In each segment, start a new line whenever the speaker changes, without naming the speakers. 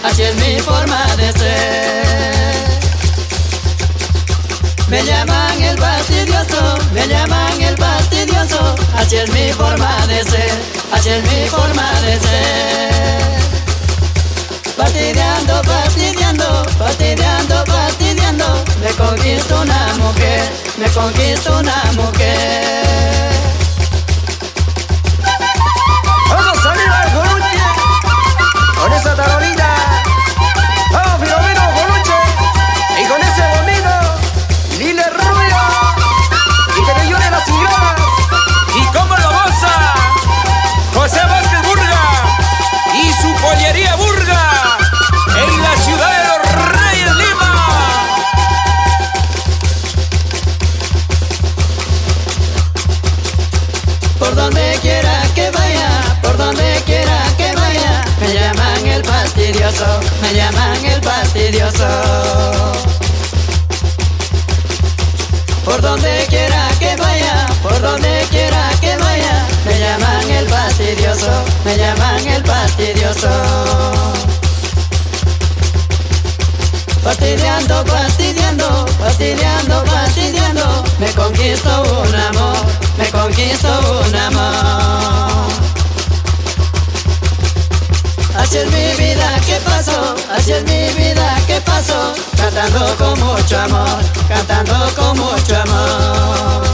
así es mi forma de ser. Me llaman el fastidioso, me llaman el fastidioso, así es mi forma de ser, así es mi forma de ser. Fastidiando, fastidiando, fastidiando, fastidiando, me conquisto una mujer, me conquisto una mujer.
¡Vamos arriba al Coluche! Con esa tarolita. ¡Vamos, Filomeno Coluche! Y con ese bombino, Lile Rubio. Y que te lloren las cigarras.
¿Y cómo lo goza? José Vázquez Burga y su pollería Burga en la ciudad de los Reyes, Lima.
Por donde quiera que vaya, por donde quiera que vaya, me llaman el fastidioso, me llaman el fastidioso. Por donde quiera que vaya, por donde quiera que vaya, me llaman el fastidioso, me llaman el fastidioso. Fastidiando, fastidiando, fastidiando, fastidiando, me conquisto un amor, me conquisto un amor. Así es mi vida que paso, así es mi vida que paso, cantando con mucho amor, cantando con mucho amor.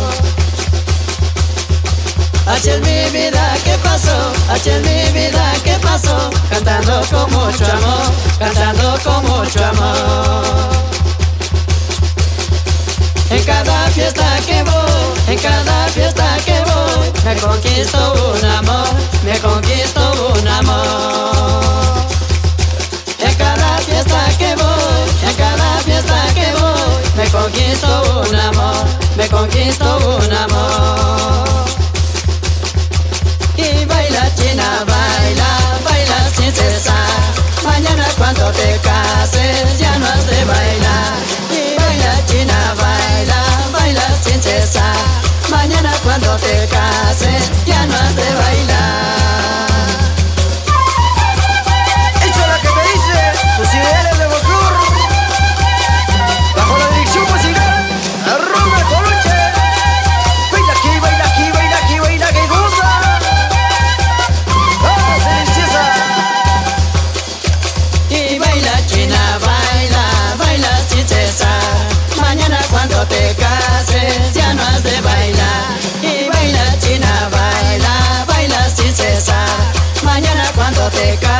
Así es mi vida que paso, así es mi vida que paso, cantando con mucho amor, cantando con mucho amor. En cada fiesta que voy, en cada fiesta que voy, me conquisto un amor, me conquisto un amor. En cada fiesta que voy, en cada fiesta que voy, me conquisto un amor, me conquisto un amor. Y baila china, baila, baila sin cesar. Mañana cuando te cases ya no has de bailar. Y baila china, baila, baila sin cesar. Mañana cuando te cases ya no has de bailar.
Esa es la que te dice tus ideales de folclor. Bajo la dirección musical, Arroba Coluche. Baila aquí, baila aquí, baila aquí, baila que goza. ¡Vamos, deliciosa!
Y baila china, baila, baila sin cesar. Mañana cuando te cases ya no has de bailar. Y baila china, baila, baila sin cesar. Mañana cuando te cases